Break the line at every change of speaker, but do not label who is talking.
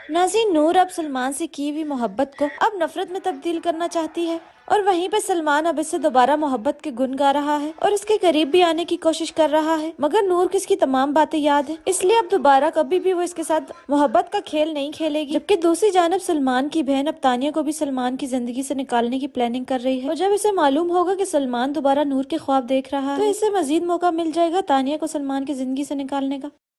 नाज़रीन, नूर अब सलमान से की हुई मोहब्बत को अब नफरत में तब्दील करना चाहती है और वहीं पे सलमान अब इससे दोबारा मोहब्बत के गुन गा रहा है और इसके करीब भी आने की कोशिश कर रहा है, मगर नूर को इसकी तमाम बातें याद है, इसलिए अब दोबारा कभी भी वो इसके साथ मोहब्बत का खेल नहीं खेलेगी। जबकि दूसरी जानब सलमान की बहन अब तानिया को भी सलमान की जिंदगी से निकालने की प्लानिंग कर रही है और जब इसे मालूम होगा कि सलमान दोबारा नूर के ख्वाब देख रहा है तो इसे मजीद मौका मिल जाएगा तानिया को सलमान की जिंदगी से निकालने का।